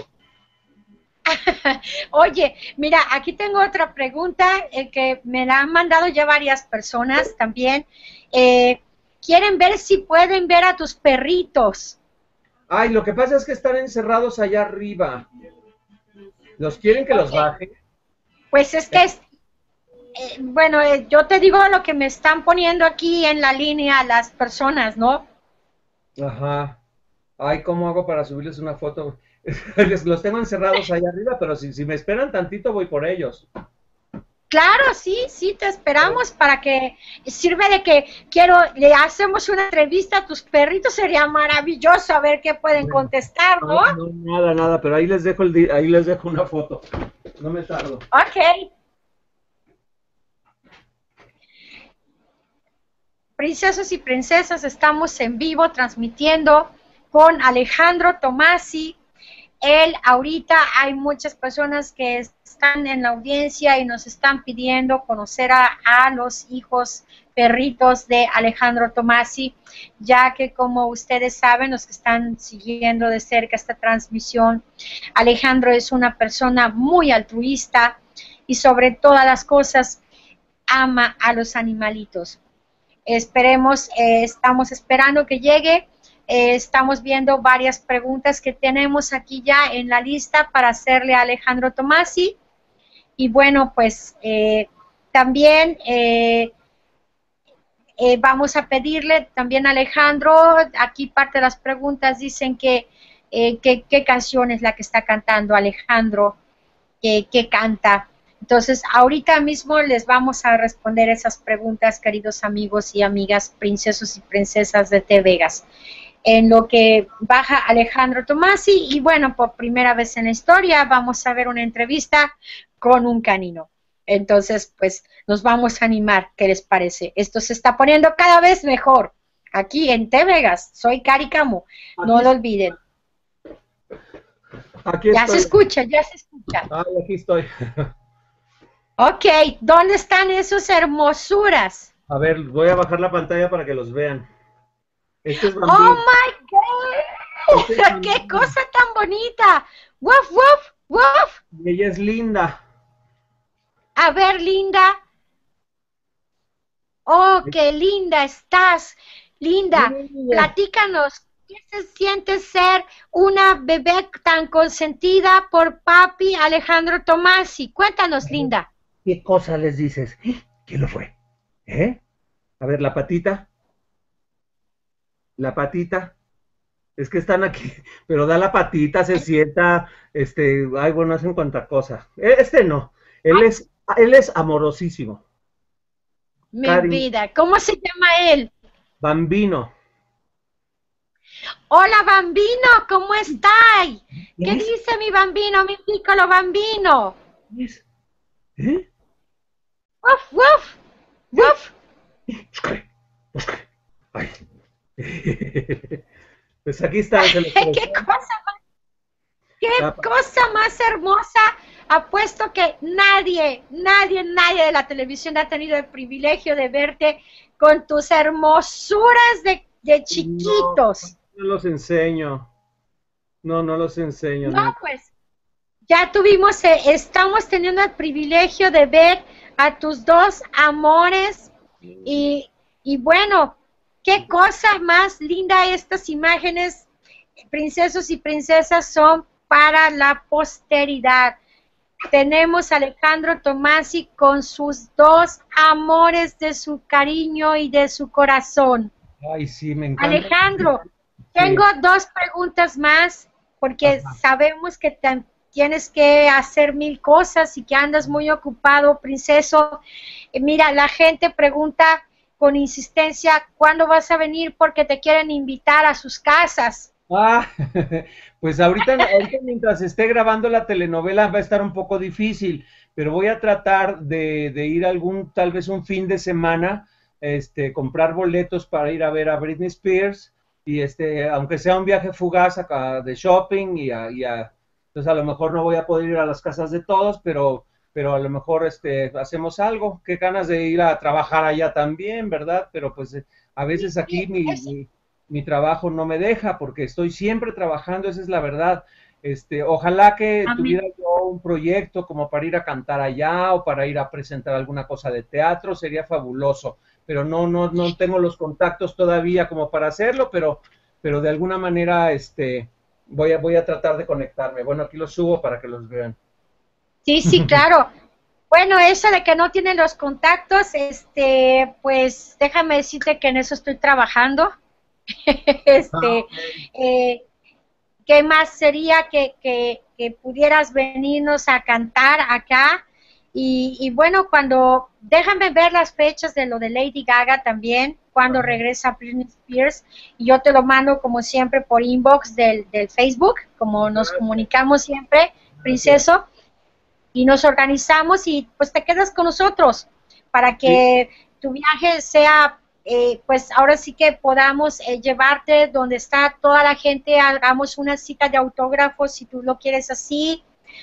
Oye, mira, aquí tengo otra pregunta que me la han mandado ya varias personas también. Quieren ver si pueden ver a tus perritos. Ay, lo que pasa es que están encerrados allá arriba. ¿Los quieren que los Ok, baje? pues es que, bueno, yo te digo lo que me están poniendo aquí en la línea las personas, ¿no? Ajá. Ay, ¿cómo hago para subirles una foto? Los tengo encerrados allá arriba, pero si me esperan tantito voy por ellos. Claro, sí, sí, te esperamos para que sirve de que le hacemos una entrevista a tus perritos, sería maravilloso a ver qué pueden Bueno, contestar, ¿no? no, nada, nada, pero ahí les dejo ahí les dejo una foto. No me tardo. Ok. Princesos y princesas, estamos en vivo transmitiendo con Alejandro Tomasi. Él ahorita hay muchas personas que están en la audiencia y nos están pidiendo conocer a los hijos perritos de Alejandro Tomasi, ya que como ustedes saben, los que están siguiendo de cerca esta transmisión, Alejandro es una persona muy altruista y sobre todas las cosas ama a los animalitos. Esperemos, estamos esperando que llegue. Estamos viendo varias preguntas que tenemos aquí ya en la lista para hacerle a Alejandro Tomasi. Y bueno, pues también vamos a pedirle también a Alejandro, aquí parte de las preguntas dicen que qué canción es la que está cantando Alejandro, que canta. Entonces, ahorita mismo les vamos a responder esas preguntas, queridos amigos y amigas, princesos y princesas de T Vegas. En lo que baja Alejandro Tomasi, y bueno, por primera vez en la historia vamos a ver una entrevista con un canino. Entonces, pues nos vamos a animar, ¿qué les parece? Esto se está poniendo cada vez mejor. Aquí en T Vegas, soy Cari Camo, no Aquí, lo olviden. aquí Ya se estoy. escucha, ya se escucha. Ay, aquí estoy. Ok, ¿dónde están esas hermosuras? A ver, voy a bajar la pantalla para que los vean. Este es ¡Oh, Bambino. my Este es God! ¡Qué Bambino. cosa tan bonita! ¡Wuf, wuf, wuf! Y ella es Linda. A ver, Linda. ¡Oh, qué linda estás! Linda, Mira, platícanos, ¿qué se siente ser una bebé tan consentida por papi Alejandro Tomasi? Cuéntanos, Linda. ¿qué cosa les dices? ¿Quién lo fue? ¿Eh? A ver, la patita. La patita. Es que están aquí, pero da la patita, se sienta, ay, bueno, hacen cuanta cosa. Este no, él es amorosísimo. Mi Cari, vida, ¿cómo se llama él? Bambino. Hola, Bambino, ¿cómo está? ¿Quién ¿Qué es? dice mi Bambino, mi piccolo Bambino? ¿Quién es? ¿Eh? ¡Uf, uf, uf! Buscaré, buscaré. Ay. Pues aquí están, se los ¡Qué presento. cosa más, qué Ah, cosa más hermosa! Apuesto que nadie de la televisión ha tenido el privilegio de verte con tus hermosuras de no, chiquitos. no los enseño. No, no los enseño, No, no. pues ya tuvimos, estamos teniendo el privilegio de ver a tus dos amores y, y bueno, qué cosa más linda estas imágenes, princesos y princesas, son para la posteridad. Tenemos a Alejandro Tomasi con sus dos amores de su cariño y de su corazón. Ay, sí, me encanta. Alejandro, Sí. tengo dos preguntas más porque Ajá. sabemos que tienes que hacer mil cosas y que andas muy ocupado, princeso. Mira, la gente pregunta con insistencia, ¿cuándo vas a venir? Porque te quieren invitar a sus casas. Ah, pues ahorita mientras esté grabando la telenovela va a estar un poco difícil, pero voy a tratar de ir tal vez un fin de semana, comprar boletos para ir a ver a Britney Spears y aunque sea un viaje fugaz acá de shopping entonces a lo mejor no voy a poder ir a las casas de todos, pero a lo mejor hacemos algo. Qué ganas de ir a trabajar allá también, ¿verdad? Pero pues a veces aquí Es, mi trabajo no me deja porque estoy siempre trabajando, esa es la verdad. Ojalá que a mí, tuviera yo un proyecto como para ir a cantar allá o para ir a presentar alguna cosa de teatro, sería fabuloso, pero no tengo los contactos todavía como para hacerlo, pero de alguna manera, voy a tratar de conectarme. Bueno, aquí los subo para que los vean. sí, sí, claro. Bueno, eso de que no tienen los contactos, pues déjame decirte que en eso estoy trabajando. Ah, este, ok. eh, ¿Qué más sería que pudieras venirnos a cantar acá? Y bueno, déjame ver las fechas de lo de Lady Gaga también, cuando Ajá, regresa Britney Spears, y yo te lo mando como siempre por inbox del Facebook, como nos gracias, comunicamos siempre, gracias. princeso, y nos organizamos y pues te quedas con nosotros para Sí, que tu viaje sea, pues ahora sí que podamos llevarte donde está toda la gente, hagamos una cita de autógrafos si tú lo quieres así,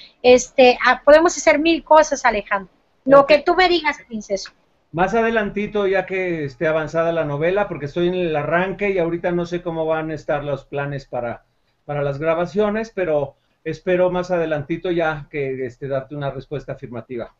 podemos hacer mil cosas, Alejandro. Lo ok. que tú me digas, princeso. Más adelantito, ya que esté avanzada la novela, porque estoy en el arranque y ahorita no sé cómo van a estar los planes para las grabaciones, pero espero más adelantito ya que darte una respuesta afirmativa.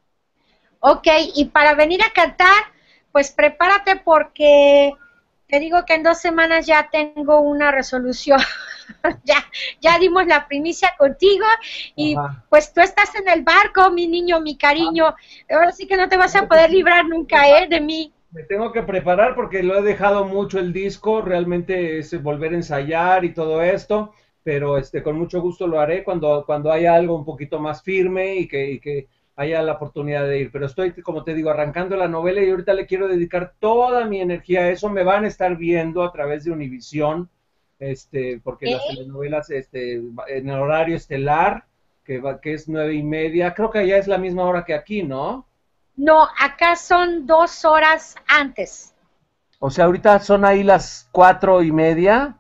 Ok, y para venir a cantar, pues prepárate porque te digo que en 2 semanas ya tengo una resolución. ya, ya dimos la primicia contigo y Ajá. pues tú estás en el barco, mi niño, mi cariño. Ahora sí que no te vas a Tengo que poder librar nunca, de mí. Me tengo que preparar porque lo he dejado mucho el disco, realmente es volver a ensayar y todo esto, pero con mucho gusto lo haré cuando haya algo un poquito más firme y que haya la oportunidad de ir. Pero estoy, como te digo, arrancando la novela y ahorita le quiero dedicar toda mi energía a eso. Me van a estar viendo a través de Univisión, porque las ¿Eh? telenovelas, en el horario estelar, que es 9:30, creo que allá es la misma hora que aquí, ¿no? No, acá son 2 horas antes. O sea, ahorita son ahí las 4:30.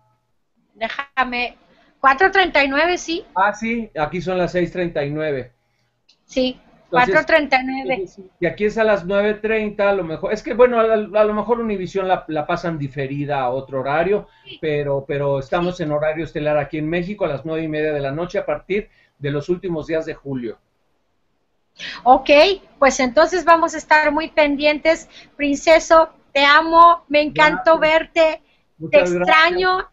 Déjame. 4:39, sí, Ah, sí, aquí son las 6:39. sí, Entonces, 4:39. y aquí es a las 9:30, a lo mejor. Es que, bueno, a lo mejor Univisión la pasan diferida a otro horario, pero estamos en horario estelar aquí en México a las 9:30 de la noche a partir de los últimos días de julio. Ok, pues entonces vamos a estar muy pendientes. Princeso, te amo, me encantó Gracias, verte, te muchas gracias. extraño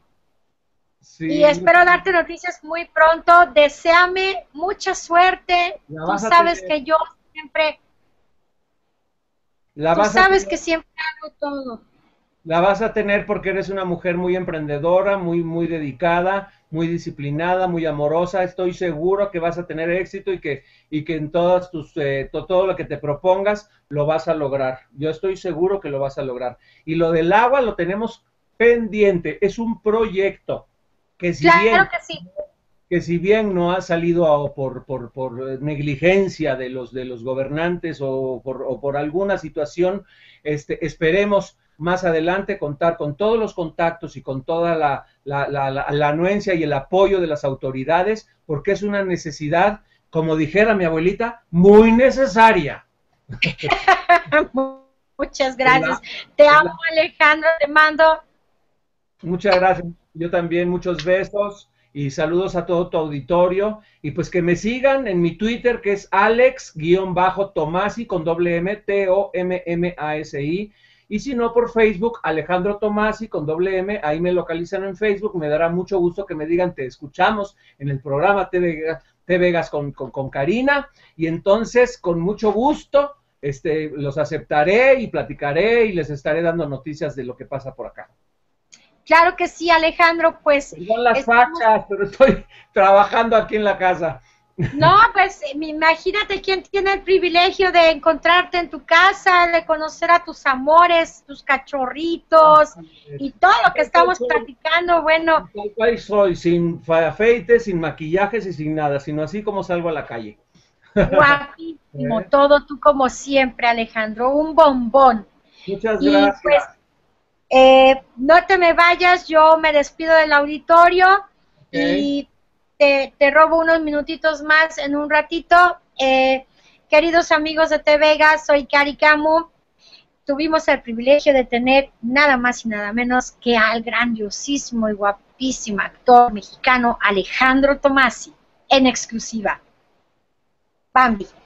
y Sí, espero darte noticias muy pronto. Deséame mucha suerte. la vas a Siempre, la tú vas a sabes tener. que siempre hago todo. La vas a tener porque eres una mujer muy emprendedora, muy dedicada, muy disciplinada, muy amorosa. Estoy seguro que vas a tener éxito y que en todas todo lo que te propongas lo vas a lograr. Yo estoy seguro que lo vas a lograr. Y lo del agua lo tenemos pendiente. Es un proyecto que si Claro bien que sí. no ha salido por negligencia de los gobernantes o por alguna situación, esperemos más adelante contar con todos los contactos y con toda la anuencia y el apoyo de las autoridades, porque es una necesidad, como dijera mi abuelita, muy necesaria. Muchas Es la, gracias. Te es amo, la, Alejandro. Te mando. Muchas gracias. Yo también, muchos besos y saludos a todo tu auditorio. Y pues que me sigan en mi Twitter, que es Alex-Tomasi con doble M, Tommasi. Y si no, por Facebook, Alejandro Tomasi con doble M. Ahí me localizan en Facebook. Me dará mucho gusto que me digan, te escuchamos en el programa T Vegas con Karina. Y entonces, con mucho gusto, los aceptaré y platicaré y les estaré dando noticias de lo que pasa por acá. Claro que sí, Alejandro, pues Perdón las estamos. fachas, pero estoy trabajando aquí en la casa. No, pues imagínate quién tiene el privilegio de encontrarte en tu casa, de conocer a tus amores, tus cachorritos y todo lo que estamos platicando. Bueno, Tal cual soy, sin afeite, sin maquillajes y sin nada, sino así como salgo a la calle. guapísimo, ¿Eh? todo tú como siempre, Alejandro, un bombón. Muchas Y gracias. pues no te me vayas, yo me despido del auditorio Okay. y te robo unos minutitos más en un ratito. Queridos amigos de T Vega, soy Cari Camu. Tuvimos el privilegio de tener nada más y nada menos que al grandiosísimo y guapísimo actor mexicano Alejandro Tomasi en exclusiva. Bambi.